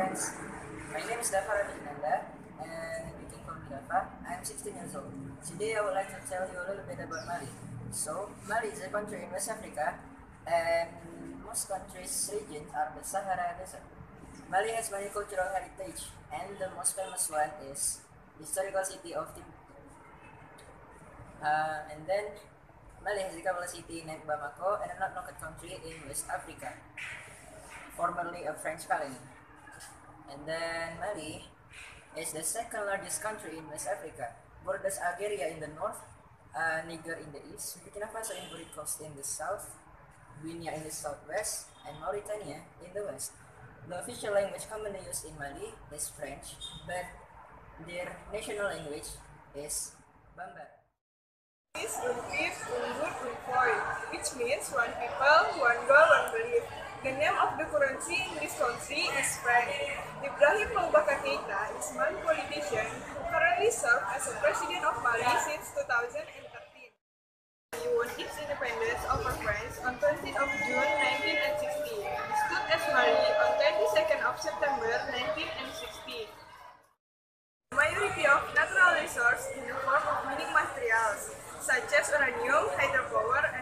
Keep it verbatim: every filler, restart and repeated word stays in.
friends. My name is Dafa Ravinanda, and you can call me Dafa. I am sixteen years old. Today I would like to tell you a little bit about Mali. So, Mali is a country in West Africa, and most countries' regions are the Sahara Desert. Mali has many cultural heritage, and the most famous one is the historical city of Timbuktu. Uh, and then Mali has a capital city named Bamako, and a landlocked country in West Africa, formerly a French colony. And then Mali is the second largest country in West Africa. Borders Algeria in the north, uh, Niger in the east, Burkina Faso and Ivory Coast in the south, Guinea in the southwest, and Mauritania in the west. The official language commonly used in Mali is French, but their national language is Bambara. Is Unif Ungut Unfoy, which means one people, one goal, one belief. The name of the currency in this country is franc. Ibrahim Boubacar Keïta is one politician who currently serves as the president of Mali since two thousand thirteen. Mali won its independence over France on twentieth of June nineteen sixty. It stood as Mali on twenty-second of September nineteen sixty. The majority of natural resources in the form of mining materials, such as uranium, hydropower,